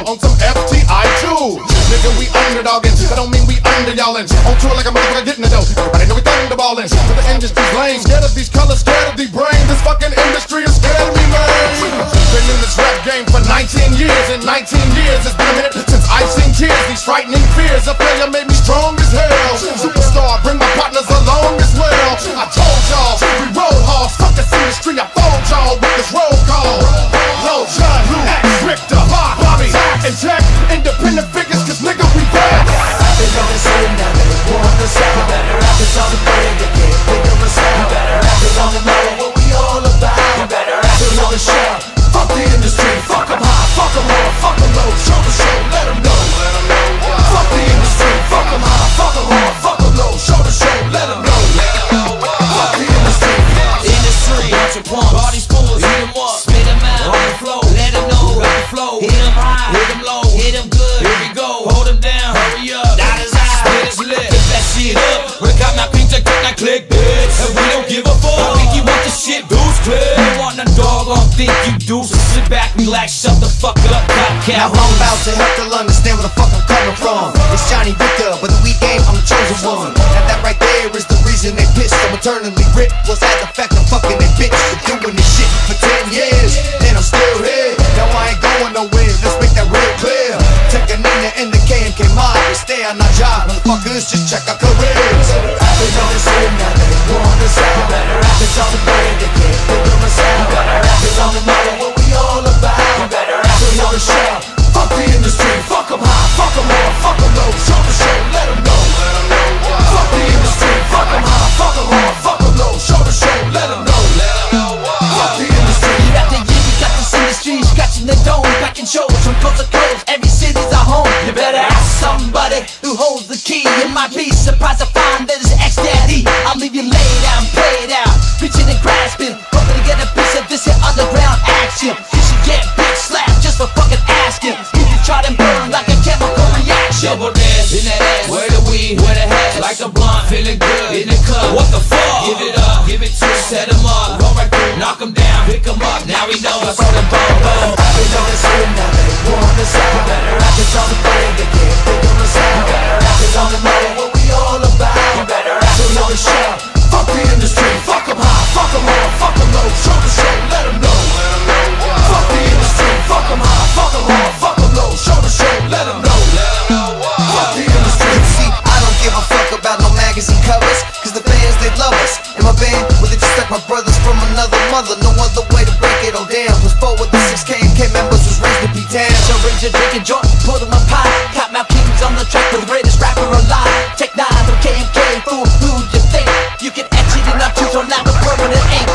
on some FTI too. Nigga, we underdoggin', that don't mean we under y'allin'. On tour like a motherfucker getting the dough. Everybody know we thunderballin'. But the industry's lame, scared of these colors, scared of the brain. This fucking industry is scared of me, man. Been in this rap game for 19 years. In 19 years, it's been a minute since I've seen tears. These frightening fears of failure made me strong as hell. Superstar, bring my partners along as well. I told y'all, we roll hard, fuck this industry. I fold y'all with this roll call. Low John, Richter, Bobby, and Tech, independent figures, cause nigga, we back. They know they say now they want us out. You better rap, it's all the way to get figure us out. You better rap, it's on the know what we all about. You better rap, it's on the show. Fuck the industry, fuck them high, fuck them hard, fuck them low. Show the show, let them know. Fuck the industry, fuck them high, fuck them hard, fuck them low. Show the show, let them know. Fuck the industry. Industry, bunch of punks, body schools, hit them up, spit them out, on the flow, let them know, rock the flow. Hit them high, hit them low, hit them good, here we go. Hold them down, hurry up, that is high, spit is lit, pick that shit up. We got my pink, take that click, bitch. And we don't give a fuck, I think you want the shit, dudes clear. You want a dog, I don't think you do. So sit back, relax, shut the fuck up, now I'm about to help y'all understand where the fuck I'm coming from. It's Johnny Richter, but the weed game, I'm the chosen one. Now that right there is the reason they pissed. I'm eternally ripped, was that the fact I'm fucking that bitch. Been doing this shit for 10 years, and I'm still here. Now I ain't going nowhere, let's make that real clear. Tech N9ne and the K.M.K mob, we stay on our job, motherfuckers, just check our careers. They know they say now they want us out. You better rap, it's on the way, they can't figure us out. You better rap, it's on the know what we all about. You better rap, it's on the show. Fuck the industry, fuck them high, fuck them hard, fuck them low. Show the show, let them know. Fuck the industry, fuck them high, fuck them hard, fuck them low. Show the show, let them know. Fuck the industry. Year after year, we got this industry scratching the dome, back in shows from coast to coast. Every city's our home. You better ask somebody who holds the key. You might be surprised to find that it's ex-daddy. I'll leave you laid out and played out, reaching and grasping, hoping to get a piece of this here underground action. You should get big slapped just for fucking asking. You can try to burn like a chemical reaction. Double dash in that ass, where the weed, where the hat, like a blunt, feeling good in the cup. What the fuck? Give it up, give it to, set him up, go right through, knock him down, pick him up. Now we know what's on the bone. They know they say now they want us out. You better rap, it's on the way, they can't figure us out. You better rap, it's on the know what we all about. You better rap, it's on the show. Fuck the industry, fuck them high, fuck them hard, fuck them low. Show the show, let them know. Fuck the industry, fuck them high, fuck them hard, fuck them low. Show the show, let them know. Fuck the industry. See, I don't give a fuck about no magazine covers, cause the fans, they love us. In my band, well, they just like my brothers from another mother. No other way to break it all down. Plus 4 with the 6 K.M.K members was raised to be down. So raise your drink and joint, put them a pie. Got my kings on the track, the greatest rapper alive. Tech N9ne, K.M.K, fool, who you think? You can etch it in our truth, or not the permanent ink.